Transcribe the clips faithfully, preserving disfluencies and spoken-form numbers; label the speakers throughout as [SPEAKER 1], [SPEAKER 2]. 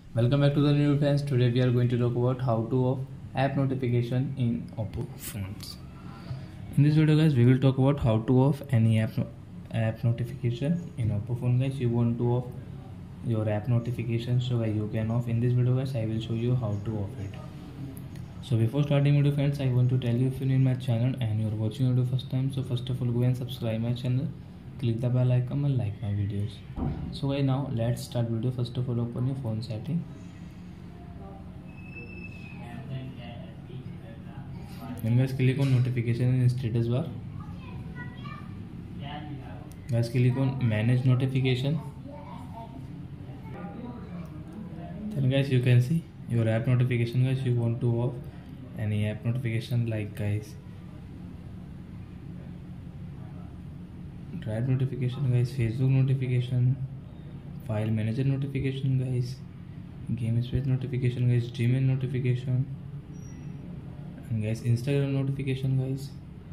[SPEAKER 1] Welcome back to the new friends. Today we are going to talk about how to off app notification in Oppo phones. In this video guys, we will talk about how to off any app no app notification in Oppo phone guys. You want to off your app notification, so guys you can off. In this video guys, I will show you how to off it. So before starting video friends, I want to tell you, if you need my channel and you are watching video first time, so first of all go and subscribe my channel, click the bell icon and like my videos. So guys, now let's start video. First of all, open your phone setting. Then guys click on notification in status bar. Guys click on manage notification. Then guys you can see your app notification. Guys you want to off any app notification like guys Drive notification guys, Facebook notification, file manager notification guys, game space notification guys, Gmail notification, and guys Instagram notification guys.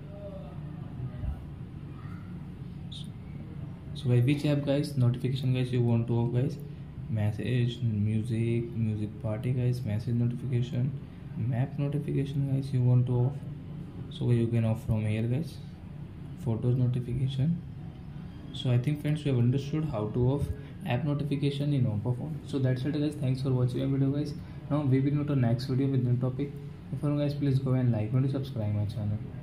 [SPEAKER 1] So, so by which app guys notification guys you want to off guys? Message, music, music party guys, message notification, map notification guys you want to off. So you can off from here guys. Photos notification. So I think friends you have understood how to off app notification in Oppo phone. So that's it guys. Thanks for watching my video guys. Now we will go to next video with new topic. If you guys please go and like and subscribe my channel.